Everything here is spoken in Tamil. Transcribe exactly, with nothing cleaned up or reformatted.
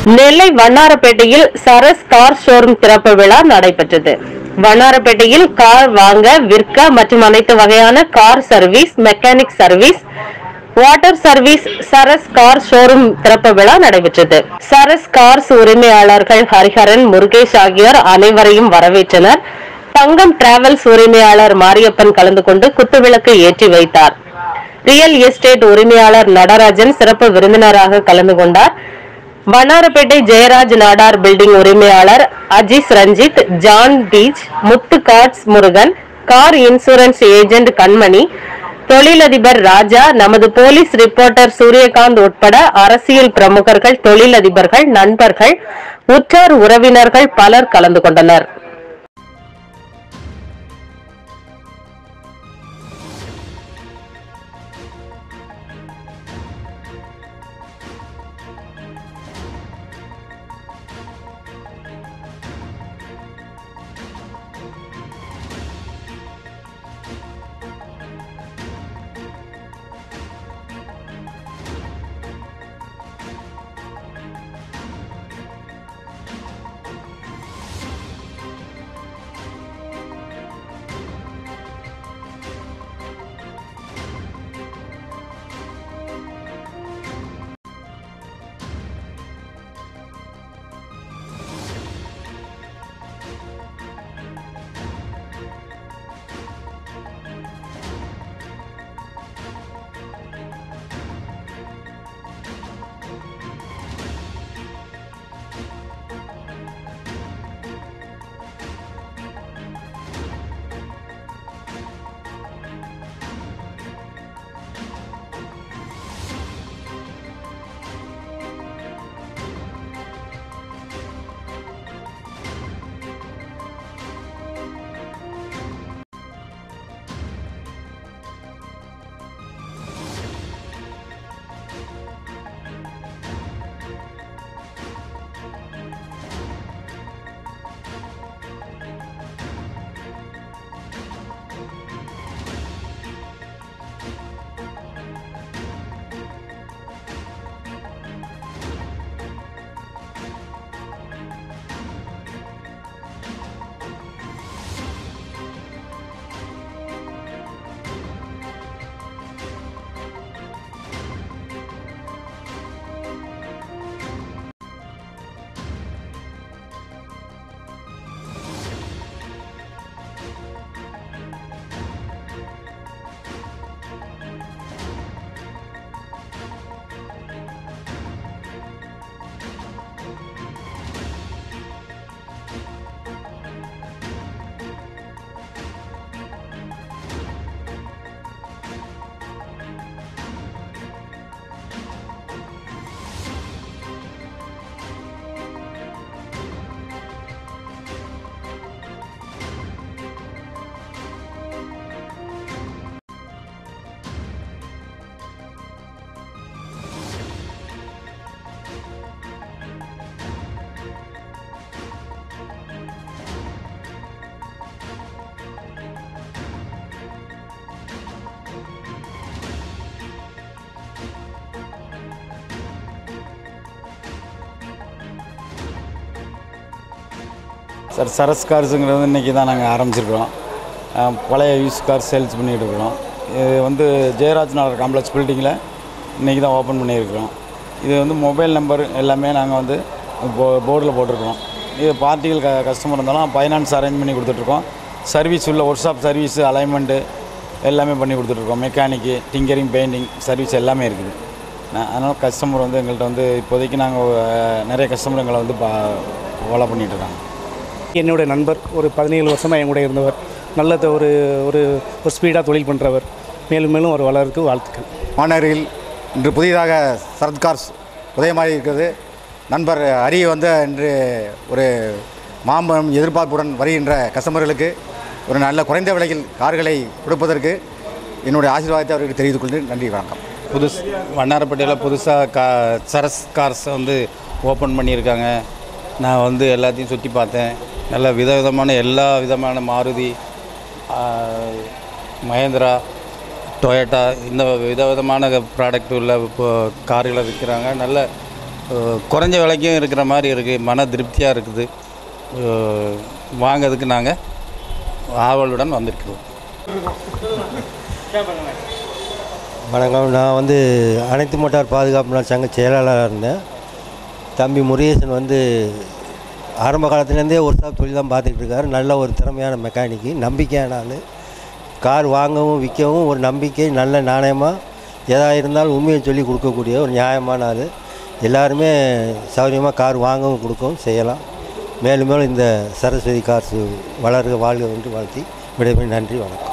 நெல்லை வண்ணாரப்பேட்டையில் சரஸ் கார் ஷோரூம் திறப்பு விழா நடைபெற்றது. வண்ணாரப்பேட்டையில் கார் வாங்க, விற்க மற்றும் அனைத்து வகையான car service, mechanic service, water service Saras car showroom திறப்பு விழா நடைபெற்றது. சரஸ் கார்ஸ் உரிமையாளர்கள் ஹரிஹரன், முருகேஷ் ஆகியோர் அனைவரையும் வரவேற்றனர். தங்கம் டிராவல்ஸ் உரிமையாளர் மாரியப்பன் கலந்து கொண்டு குத்துவிளக்கு ஏற்றி வைத்தார். ரியல் எஸ்டேட் உரிமையாளர் நடராஜன் சிறப்பு விருந்தினராக கலந்து கொண்டார். வண்ணாரப்பேட்டை ஜெயராஜ் நாடார் பில்டிங் உரிமையாளர் Aziz Ranjith, John beach, Muthu cards Murugan, car insurance agent Kanmani, தொழிலதிபர் ராஜா, நமது போலீஸ் ரிப்போர்ட்டர் சூரியகாந்த் உட்பட அரசியல் பிரமுகர்கள், தொழிலதிபர்கள், நண்பர்கள், உற்றார் உறவினர்கள் பலர் கலந்து கொண்டனர். சார் சரஸ் கார்ஸுங்கிறது இன்றைக்கி தான் நாங்கள் ஆரம்பிச்சிருக்கிறோம். பழைய யூஸ் கார் சேல்ஸ் பண்ணிகிட்டு இருக்கிறோம். இது வந்து ஜெயராஜ் நகர் காம்ப்ளெக்ஸ் பில்டிங்கில் இன்றைக்கி தான் ஓப்பன் பண்ணியிருக்கிறோம். இது வந்து மொபைல் நம்பர் எல்லாமே நாங்கள் வந்து போ போர்டில் போட்டிருக்கிறோம். இது பார்ட்டிகள் க கஸ்டமர் இருந்தாலும் ஃபைனான்ஸ் அரேஞ்ச் பண்ணி கொடுத்துட்ருக்கோம். சர்வீஸ் உள்ள ஒர்க் ஷாப் சர்வீஸு, அலைன்மெண்ட்டு எல்லாமே பண்ணி கொடுத்துட்ருக்கோம். மெக்கானிக்கு, டிங்கரிங், பெயிண்டிங் சர்வீஸ் எல்லாமே இருக்குது. அதனால் கஸ்டமர் வந்து எங்கள்கிட்ட வந்து இப்போதைக்கு நாங்கள் நிறைய கஸ்டமர் எங்களை வந்து பா ஃபாலோ பண்ணிகிட்ருக்காங்க. என்னுடைய நண்பர் ஒரு பதினேழு வருஷமாக என் கூட இருந்தவர். நல்ல ஒரு ஒரு ஒரு ஸ்பீடாக தொழில் பண்ணுறவர். மேலும் மேலும் ஒரு வளருக்கு வாழ்த்துக்கள். மாநகரில் இன்று புதிதாக சரத் கார்ஸ் உதயமாகி இருக்கிறது. நண்பர் ஹரி வந்து இன்று ஒரு மாம்பழம் எதிர்பார்ப்புடன் வருகின்ற கஸ்டமர்களுக்கு ஒரு நல்ல குறைந்த விலையில் கார்களை கொடுப்பதற்கு என்னுடைய ஆசீர்வாதத்தை அவருக்கு தெரிவித்துக் கொண்டு நன்றி, வணக்கம். புதுசு வண்ணாரப்பேட்டையில் புதுசாக கா சரஸ் கார்ஸ் வந்து ஓப்பன் பண்ணியிருக்காங்க. நான் வந்து எல்லாத்தையும் சுற்றி பார்த்தேன். நல்ல விதவிதமான எல்லா விதமான மாருதி, மஹேந்திரா, டொயோட்டா இந்த விதவிதமான ப்ராடக்ட் உள்ள இப்போ கார்களை விற்கிறாங்க. நல்ல குறைஞ்ச விலைக்கும் இருக்கிற மாதிரி இருக்குது, மன திருப்தியாக இருக்குது. வாங்கிறதுக்கு நாங்கள் ஆவலுடன் வந்திருக்கிறோம். வணக்கம். நான் வந்து அனைத்து மோட்டார் பாதுகாப்பு நாள் சங்க செயலாளராக இருந்தேன். தம்பி முருகேசன் வந்து ஆரம்ப காலத்துலேருந்தே ஒரு சாப் தொழில் தான் பார்த்துக்கிட்டு இருக்காரு. நல்ல ஒரு திறமையான மெக்கானிக்கு, நம்பிக்கையான ஆள். கார் வாங்கவும் விற்கவும் ஒரு நம்பிக்கை, நல்ல நாணயமாக எதாக இருந்தாலும் உண்மையை சொல்லி கொடுக்கக்கூடிய ஒரு நியாயமான ஆள். எல்லாருமே சௌகரியமாக கார் வாங்கவும் கொடுக்கவும் செய்யலாம். மேலும் மேலும் இந்த சரஸ்வதி கார்ஸ் வளர்க வாழ்க என்று வாழ்த்தி விடைபெறும். நன்றி, வணக்கம்.